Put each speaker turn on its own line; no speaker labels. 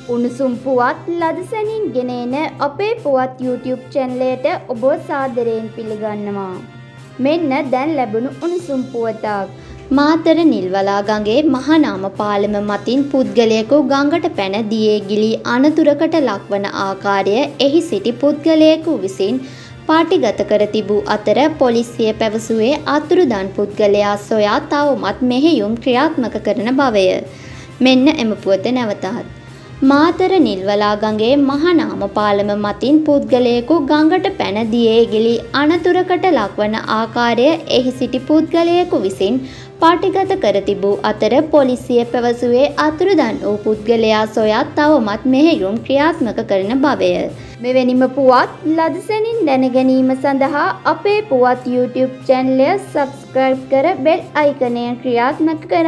උණුසුම් පුවත් ලදසැනින් ගෙනෙන අපේ පුවත් YouTube චැනලයට ඔබ සාදරයෙන් පිළිගන්නවා. මෙන්න දැන් ලැබුණු උණුසුම් පුවතක්. මාතර නිල්වලා ගඟේ මහානාම පාලම මතින් පුද්ගලයෙකු ගඟට පැන දියේ ගිලී අනතුරකට ලක්වන ආකාරය එහි සිටි පුද්ගලයෙකු විසින් පාටිගත කර තිබූ අතර පොලිසිය පැවසුවේ අතුරුදන් පුද්ගලයා සොයා තවමත් මෙහෙයුම් ක්‍රියාත්මක කරන බවය. මෙන්න එම පුවත නැවතත්. මාතර නිල්වලා ගඟේ මහානාම පාලම මතින් පුද්ගලයෙකු ගඟට පැන දියේ ගිලී අනතුරකට ලක්වන ආකාරය එහි සිටි පුද්ගලයෙකු විසින් පාටිගත කර තිබූ අතර පොලිසිය පැවසුවේ අතුරුදන් වූ පුද්ගලයා සොයා තවමත් මෙහෙයුම් ක්‍රියාත්මක කරන බවය. මෙවැනිම පුවත් ලදසැනින් දැන ගැනීම සඳහා අපේ පුවත් YouTube චැනලය සබ්ස්ක්‍රයිබ් කර බෙල් අයිකනය ක්‍රියාත්මක කර